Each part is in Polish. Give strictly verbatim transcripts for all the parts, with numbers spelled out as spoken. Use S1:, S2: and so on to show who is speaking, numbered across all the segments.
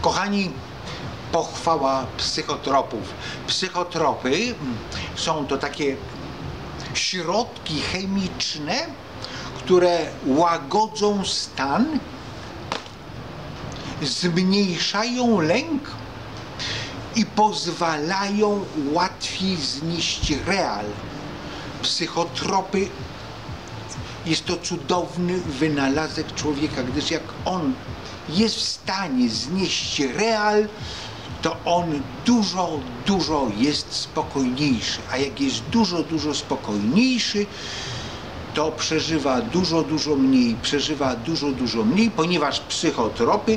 S1: Kochani, pochwała psychotropów. Psychotropy są to takie środki chemiczne, które łagodzą stan, zmniejszają lęk i pozwalają łatwiej znieść real. Psychotropy jest to cudowny wynalazek człowieka, gdyż jak on jest w stanie znieść real, to on dużo, dużo jest spokojniejszy. A jak jest dużo, dużo spokojniejszy, to przeżywa dużo, dużo mniej, przeżywa dużo, dużo mniej, ponieważ psychotropy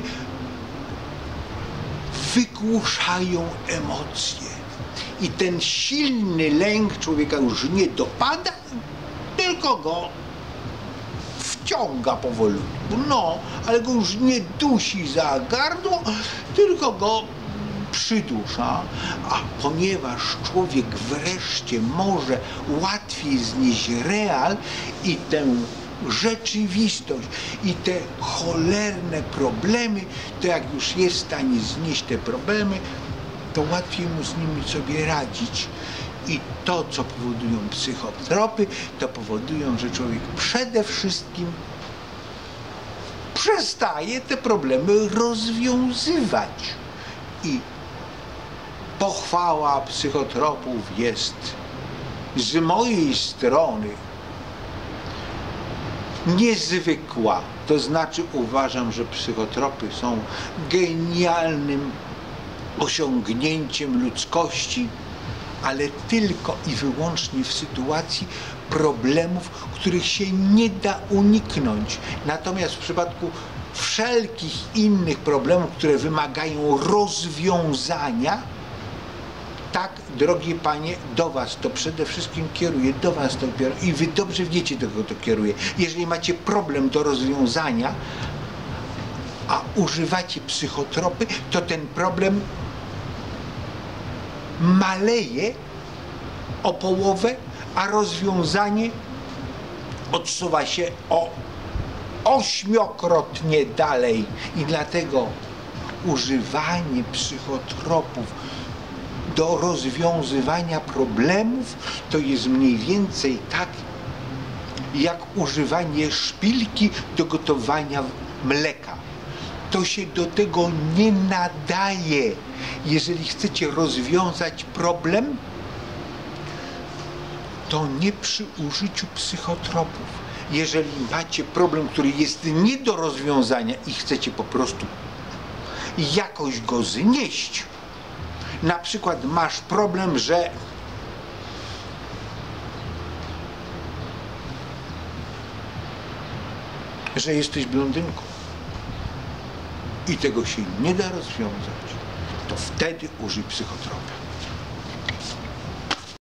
S1: wygłuszają emocje. I ten silny lęk człowieka już nie dopada, tylko go wciąga powolutku. No, ale go już nie dusi za gardło, tylko go przydusza. A ponieważ człowiek wreszcie może łatwiej znieść real i tę rzeczywistość i te cholerne problemy, to jak już jest w stanie znieść te problemy, to łatwiej mu z nimi sobie radzić. I to, co powodują psychotropy, to powodują, że człowiek przede wszystkim przestaje te problemy rozwiązywać. I pochwała psychotropów jest z mojej strony niezwykła. To znaczy uważam, że psychotropy są genialnym osiągnięciem ludzkości, ale tylko i wyłącznie w sytuacji problemów, których się nie da uniknąć. Natomiast w przypadku wszelkich innych problemów, które wymagają rozwiązania, tak, drogie panie, do was to przede wszystkim kieruje, do was to kieruje i wy dobrze wiecie, do kogo to kieruje. Jeżeli macie problem do rozwiązania, a używacie psychotropy, to ten problem maleje o połowę, a rozwiązanie odsuwa się o ośmiokrotnie dalej. I dlatego używanie psychotropów do rozwiązywania problemów to jest mniej więcej tak, jak używanie szpilki do gotowania mleka. To się do tego nie nadaje. Jeżeli chcecie rozwiązać problem, to nie przy użyciu psychotropów. Jeżeli macie problem, który jest nie do rozwiązania i chcecie po prostu jakoś go znieść, na przykład masz problem, że że jesteś blondynką i tego się nie da rozwiązać, to wtedy użyj psychotropu.